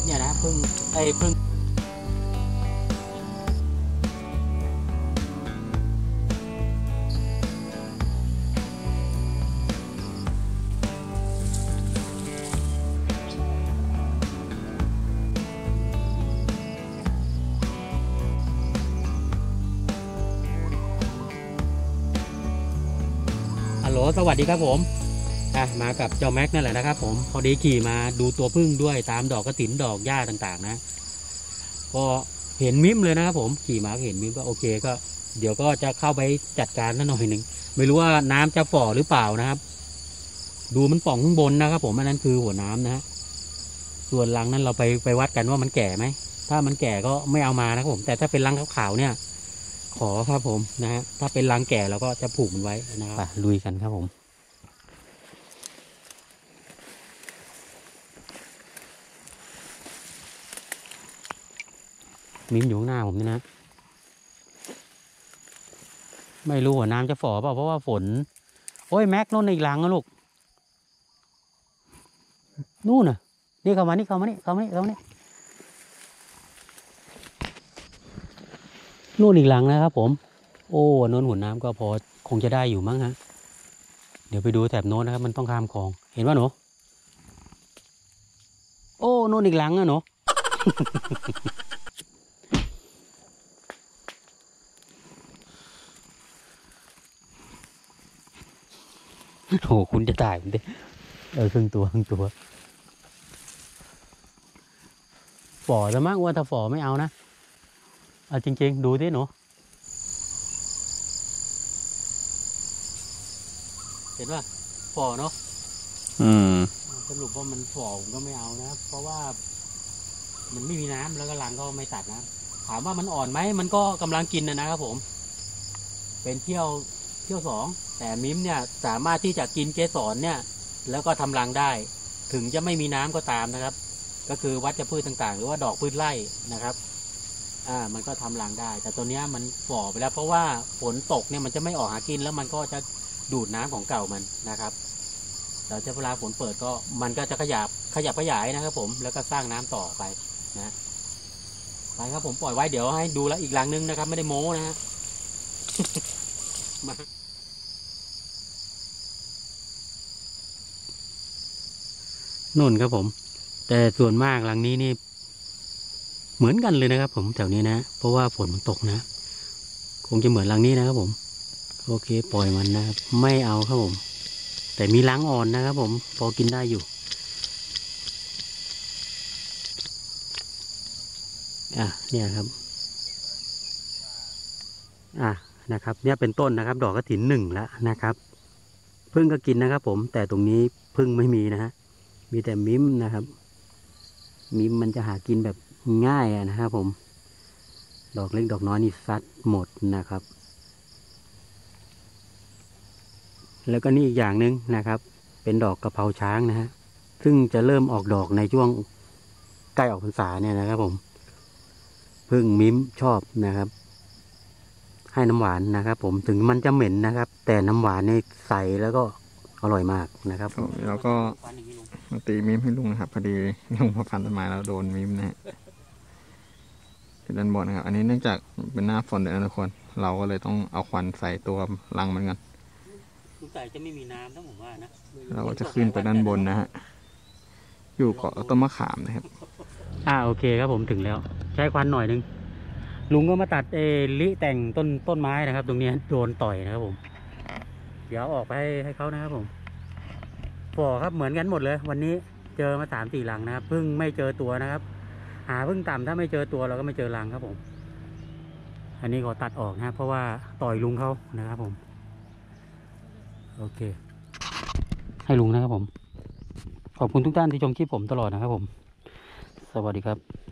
เนี่ยนะพึ่งไอ้พึ่งฮัลโหลสวัสดีครับผมมากับเจ้าแม็กนั่นแหละนะครับผมพอดีขี่มาดูตัวพึ่งด้วยตามดอกกระถินดอกหญ้าต่างๆนะก็เห็นมิมเลยนะครับผมขี่มาเห็นมิมก็โอเคก็เดี๋ยวก็จะเข้าไปจัดการนั่นหน่อยหนึ่งไม่รู้ว่าน้ำจะฝ่อหรือเปล่านะครับดูมันป่องข้างบนนะครับผมอันนั้นคือหัวน้ำนะฮะส่วนรังนั้นเราไปวัดกันว่ามันแก่ไหมถ้ามันแก่ก็ไม่เอามานะครับผมแต่ถ้าเป็นรังขาวๆเนี่ยขอครับผมนะฮะถ้าเป็นรังแก่เราก็จะผูกมันไว้นะครับลุยกันครับผมมิ้มอยู่ข้างหน้าผมนี่นะไม่รู้ว่าน้ำจะฝ่อเปล่าเพราะว่าฝนโอ้ยแม็กนู่นอีกหลังนะลูกนู่นน่ะนี่เข้ามานี่นู่นอีกหลังนะครับผมโอ้โน้นหัวน้ำก็พอคงจะได้อยู่มั้งฮะเดี๋ยวไปดูแถบโน้นนะครับมันต้องข้ามคลองเห็นป่ะหนูโอ้นู่นอีกหลังนะหนู โอ้คุณจะตายผมดิครึ่งตัวฝ่อจะมากว่าถ้าฝ่อไม่เอานะเอาจริงๆดูดิหนูเห็นป่ะฝ่อเนาะสรุปว่ามันฝ่อผมก็ไม่เอานะครับเพราะว่ามันไม่มีน้ำแล้วก็รังก็ไม่ตัดนะถามว่ามันอ่อนไหมมันก็กำลังกินนะครับผมเป็นเที่ยวสองแต่มิมเนี่ยสามารถที่จะกินเกสรเนี่ยแล้วก็ทำรังได้ถึงจะไม่มีน้ำก็ตามนะครับก็คือวัชพืชต่างๆหรือว่าดอกพืชไร่นะครับมันก็ทำรังได้แต่ตัวเนี้ยมันฝ่อไปแล้วเพราะว่าฝนตกเนี่ยมันจะไม่ออกหากินแล้วมันก็จะดูดน้ำของเก่ามันนะครับแต่เวลาฝนเปิดก็มันก็จะขยับขยายนะครับผมแล้วก็สร้างน้ำต่อไปนะไปครับผมปล่อยไว้เดี๋ยวให้ดูแล้วอีกรังนึงนะครับไม่ได้โม้นะฮะ มานุ่นครับผมแต่ส่วนมากรังนี้นี่เหมือนกันเลยนะครับผมแถวนี้นะเพราะว่าฝนมันตกนะคงจะเหมือนรังนี้นะครับผมโอเคปล่อยมันนะครับไม่เอาครับผมแต่มีรังอ่อนนะครับผมพอกินได้อยู่เนี่ยครับนะครับเนี่ยเป็นต้นนะครับดอกกระถินหนึ่งแล้วนะครับพึ่งก็กินนะครับผมแต่ตรงนี้พึ่งไม่มีนะฮะมีแต่มิ้มนะครับมิ้มมันจะหากินแบบง่ายนะครับผมดอกเล็กดอกน้อยนี่ซัดหมดนะครับแล้วก็นี่อีกอย่างหนึ่งนะครับเป็นดอกกระเพราช้างนะฮะซึ่งจะเริ่มออกดอกในช่วงใกล้ออกพรรษาเนี่ยนะครับผมพึ่งมิ้มชอบนะครับให้น้ำหวานนะครับผมถึงมันจะเหม็นนะครับแต่น้ำหวานนี่ใสแล้วก็อร่อยมากนะครับแล้วก็มาตีมิมให้ลุงนะครับพอดีลุงพอพันต้นไม้แล้วโดนมิมนะฮะด้านบนนะครับอันนี้เนื่องจากเป็นหน้าฝนเลยนะทุกคนเราก็เลยต้องเอาควันใส่ตัวรังมันกันใส่จะไม่มีน้ำนะผมว่านะเราก็จะขึ้นไปด้านบนนะฮะอยู่เกาะต้นมะขามนะครับโอเคครับผมถึงแล้วใช้ควันหน่อยนึงลุงก็มาตัดลิแต่งต้นไม้นะครับตรงนี้โดนต่อยนะครับผมเดี๋ยวออกไปให้เขานะครับผมฝ่อครับเหมือนกันหมดเลยวันนี้เจอมา3-4 รังนะครับเพิ่งไม่เจอตัวนะครับหาพึ่งต่ำถ้าไม่เจอตัวเราก็ไม่เจอรังครับผมอันนี้ขอตัดออกนะเพราะว่าต่อยลุงเขานะครับผมโอเคให้ลุงนะครับผมขอบคุณทุกท่านที่ชมคลิปผมตลอดนะครับผมสวัสดีครับ